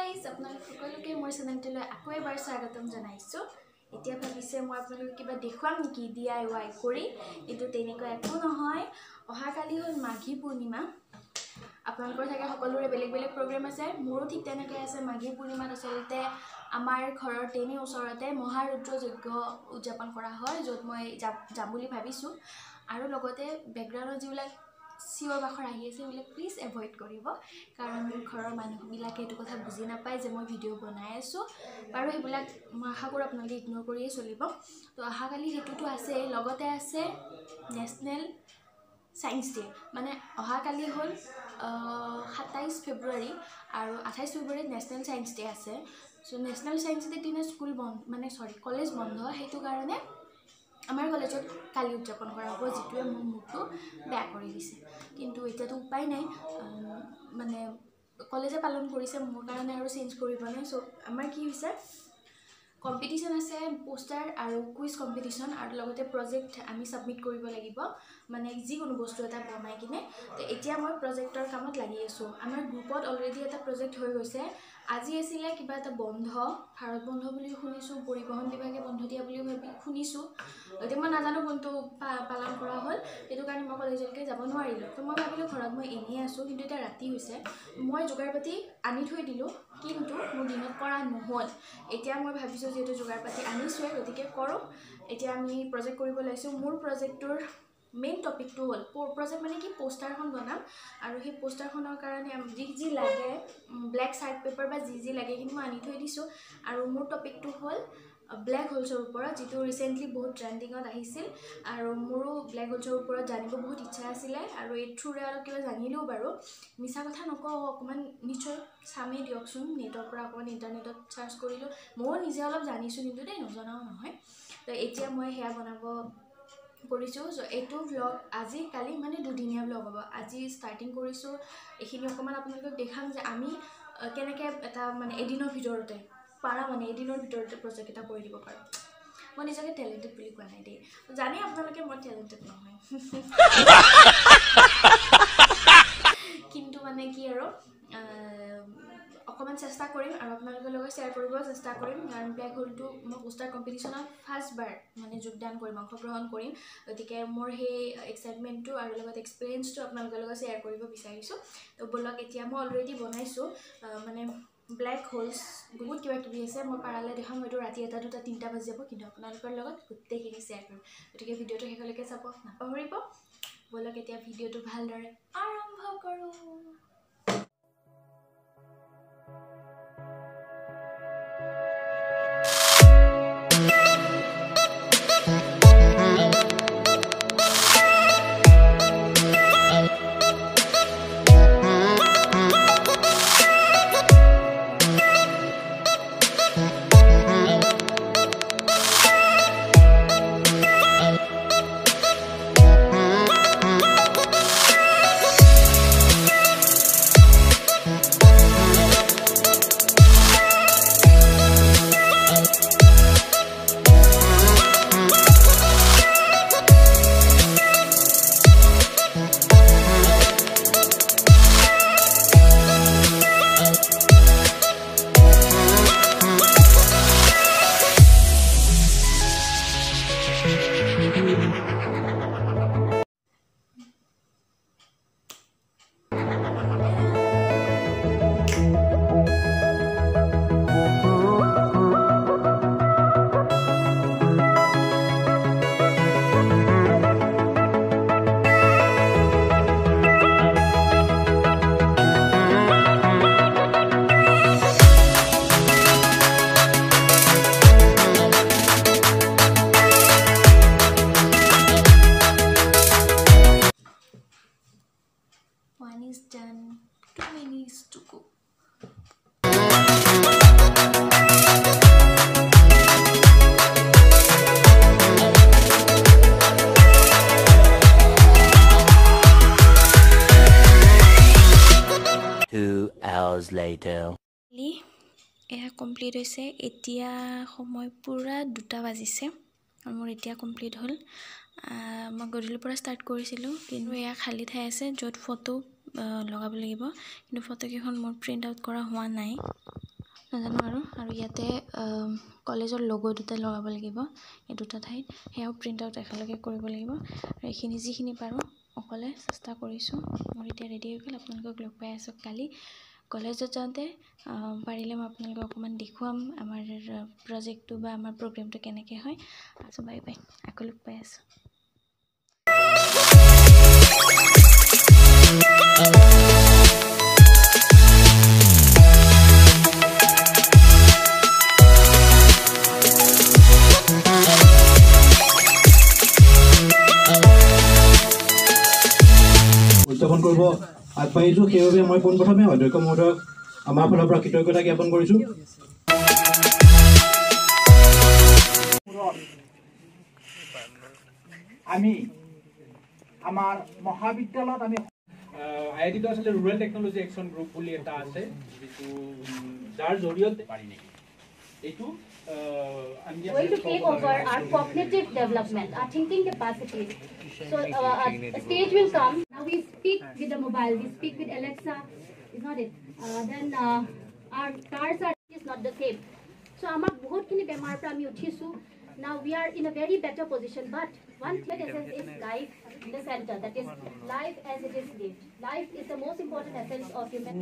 Guys আপোনালোক সকলোকে মোৰ চেনেলটোলৈ আকৌ এবাৰ স্বাগতম জনাইছো এতিয়া ভাবিছে মই আপোনালোকক কিবা দেখুৱাম নেকি DIY কৰি কিন্তু তেনেকৈ একো নহয় অহাকালি হ'ল মাঘী পূৰ্ণিমা আপোনালোকৰ থাকে সকলোৰে বেলেগ বেলেগ প্ৰগ্ৰাম আছে মোৰো ঠিক তেনেকৈ আছে মাঘী পূৰ্ণিমাত আচলতে আমাৰ ঘৰৰ তেনে ওচৰতে মহাৰুদ্ৰ যজ্ঞ উদযাপন কৰা হয় য'ত মই যাম বুলি ভাবিছো আৰু লগতে বেকগ্ৰাউণ্ডত যিবিলাক সিওৰ বাখৰ আহি আছে বুলি প্লিজ এভয়েড কৰিব কাৰণ ঘৰৰ মানুহবিলাকে এটো কথা বুজি নাপায় যে মই ভিডিও বনাই আছো আৰু হেবিলাক মই আশা কৰো আপোনালোকে ইগনোৰ কৰিয়ে চলিব তো আহাকালি হেতুটো আছে লগতে আছে নেশনেল সায়েন্স ডে মানে অহাকালি হ'ল 27 ফেব্ৰুৱাৰী আৰু 28 ফেব্ৰুৱাৰীত নেশনেল সায়েন্স ডে আছে সো নেশনেল সায়েন্স ডে দিনা স্কুল বন্ধ মানে কলেজ বন্ধ হেতু কাৰণে আমাৰ কলেজত কালি উদযাপন কৰা হ'ব যেটোৱে মোৰ মুখটো বেয়া কৰি দিছে কিন্তু এতিয়াতো উপায় নাই মানে কলেজে পালন কৰিছে মোৰ কাৰণে আৰু চেঞ্জ কৰিব নাই সো আমাৰ কি হৈছে কম্পিটিশন আছে পোষ্টাৰ আৰু কুইজ কম্পিটিশন আৰু লগতে প্ৰজেক্ট আমি সাবমিট কৰিব লাগিব মানে যিকোনো বস্তু এটা বনাই কিনে তো এতিয়া মই প্ৰজেক্টৰ কামত লাগি আছো আমাৰ গ্ৰুপত অলৰেডি এটা প্ৰজেক্ট হৈ গৈছে আজি আছিলে কিবা এটা বন্ধ ভাৰত বন্ধ বুলি শুনিছো পৰিবহন বিভাগে বন্ধ দিয়া বুলি ভাবি শুনিছো এতিয়া মই নাজানো কোনটো পালন কৰা হ'ল এটো কাৰণে মই কলেজলৈকে যাব নোৱাৰিলো তো মই ভাবিলো ঘৰত মই এনেই আছো কিন্তু এটা ৰাতি হৈছে মই যোগাৰপাতি আনি থৈ দিলো কিন্তু মোৰ দিনত কৰা নহল এতিয়া মই ভাবিছো যে এটো যোগাৰপাতি আনিছোৱে গতিকে কৰো এতিয়া আমি প্ৰজেক্ট কৰিব লাইছো মোৰ প্ৰজেক্টৰ মেইন টপিকটো হ'ল প্ৰজেক্ট মানে কি পোষ্টাৰখন বনাম আৰু সেই পোষ্টাৰখনৰ কাৰণে যি লাগে ব্ল্যাক চাৰ্ট পেপাৰ বা যি লাগে কিন্তু মই আনি থৈ দিছো আৰু মোৰ টপিকটো হ'ল ব্ল্যাক হোলছৰ ওপৰত যেটো ৰিসেন্টলি বহুত ট্ৰেন্ডিংত আহিছিল আৰু মোৰো ব্ল্যাক হোলছৰ ওপৰত জানিব বহুত ইচ্ছা আছিল আৰু এই থ্ৰুৰে অলপ কিবা জানিলো বাৰু মিছা কথা নকওঁ অকমান নিশ্চয় সামে দিয়কচোন নেটৰ পৰা অকমান ইন্টাৰনেটত সাৰ্চ কৰিলো মই নিজে অলপ জানিছো কিন্তু দেই নজনাও নহয় তো এতিয়া মই হেয়া বনাব কৰিছো সো এটো ব্লগ আজি কালি মানে দুদিনীয়া ব্লগ হ'ব আজি স্টাৰ্টিং কৰিছো এখিনি অকমান আপোনালোকক দেখাম যে আমি কেনেকৈ এটা মানে এদিনৰ ভিতৰতে পাৰা মানে এদিনৰ ভিতৰতে প্ৰজেক্ট এটা কৰি দিব পাৰো মই নিজকে টেলেন্টেড বুলি কোৱা নাই দেই জানি আপোনালোকে মই টেলেন্টেড নহয় কিন্তু মানে কি আৰু অকমান চেষ্টা কৰিম আৰু আপোনালোকৰ লগত শেয়াৰ কৰিব চেষ্টা কৰিম কাৰণ ব্ল্যাক হোলটো মই পোষ্টাৰ কম্পিটিশনত ফাৰ্ষ্ট বাৰ মানে যোগদান কৰিম অংশগ্ৰহণ কৰিম গতিকে মোৰ সেই এক্সাইটমেন্টটো আৰু লগত এক্সপেৰিয়েন্সটো আপোনালোকৰ লগত শেয়াৰ কৰিব বিচাৰিছো তো বলক এতিয়া মই অলৰেডি বনাইছো মানে ব্ল্যাক হোলছ বহুত কিবা কিবি আছে মই পাৰালে দেখাম হয়তো ৰাতি 1টা 2টা 3টা বাজি যাব কিন্তু আপোনালোকৰ লগত গোটেইখিনি শেয়াৰ কৰিম গতিকে ভিডিওটো শেষলৈকে চাব নাপাহৰিব বলক এতিয়া ভিডিওটো ভালদৰে আৰম্ভ কৰো One is done, 2 minutes to go. hours later. এয়া কমপ্লিট হৈছে এতিয়া সময় পুৰা 2টা বাজিছে আৰু মোৰ এতিয়া কমপ্লিট হ'ল মই গধূলিৰ পৰা ষ্টাৰ্ট কৰিছিলোঁ কিন্তু এয়া খালি ঠাই আছে য'ত ফটো লগাব লাগিব কিন্তু ফটো কেইখন মোৰ প্ৰিন্ট আউট কৰা হোৱা নাই নাজানো আৰু ইয়াতে কলেজৰ লোগো দুটা লগাব লাগিব এই দুটা ঠাইত সেয়াও প্ৰিণ্ট আউট একেলগে কৰিব লাগিব আৰু এইখিনি যিখিনি পাৰোঁ অকলে চেষ্টা কৰিছোঁ মোৰ এতিয়া ৰেডি হৈ গ'ল আপোনালোকক লগ পাই আছোঁ কালি কলেজত যাওঁতে পাৰিলে মই আপোনালোকক অকণমান দেখুৱাম আমাৰ প্ৰজেক্টটো বা আমাৰ প্ৰগ্ৰেমটো কেনেকৈ হয় আছোঁ বাই বাই আকৌ লগ পাই আছোঁ উদযাপন কৰিব আগবাঢ়িছোঁ সেইবাবে মই পোনপ্ৰথমে অধ্যক্ষ মহোদয়ক আমাৰ ফালৰ পৰা কৃতজ্ঞতা জ্ঞাপন কৰিছোঁ আমি আমাৰ মহাবিদ্যালয়ত আমি আইডিটো আচলতে ৰুৰেল টেকনলজি একশ্যন গ্ৰুপ বুলি এটা আছে যিটো যাৰ জৰিয়তে পাৰি নেকি এইটো going to take over our cognitive development, our thinking capacity. So a stage will come. Now we speak with the mobile, we speak with Alexa, is not it? Then our cars are is not the same. So amak bahut kini bemar pra ami uthisu. Now we are in a very better position, but one thing is life in the center. That is life as it is lived. Life is the most important essence of human.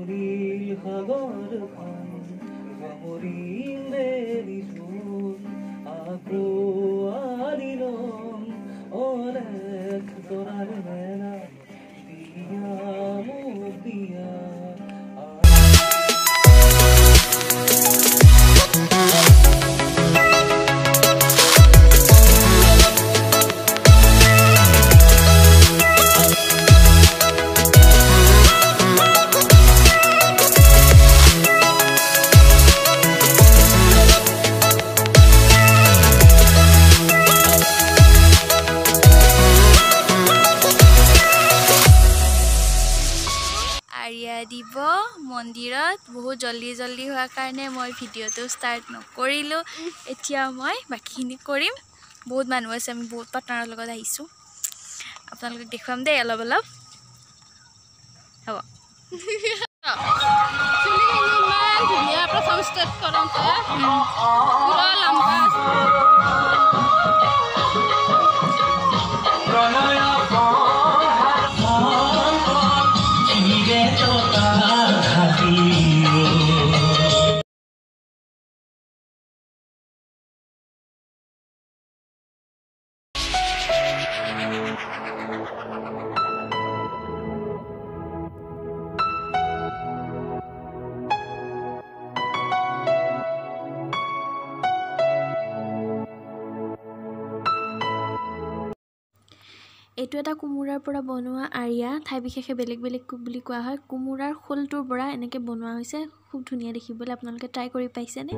দিব মন্দিৰত বহুত জলদি হোৱাৰ কাৰণে মই ভিডিঅ'টো start নকৰিলোঁ এতিয়া মই বাকীখিনি কৰিম বহুত মানুহ আছে আমি বহুত পাৰ্টনাৰৰ লগত আহিছোঁ আপোনালোকক দেখুৱাম দেই অলপ হ'ব প্ৰথম ষ্টেপ কৰোঁতে পুৰা লম্বা এইটো এটা কোমোৰাৰ পৰা বনোৱা আৰিয়া ঠাই বিশেষে বেলেগ বুলি কোৱা হয় কোমোৰাৰ খোলটোৰ পৰা এনেকৈ বনোৱা হৈছে খুব ধুনীয়া দেখিবলৈ আপোনালোকে ট্ৰাই কৰি পাইছেনে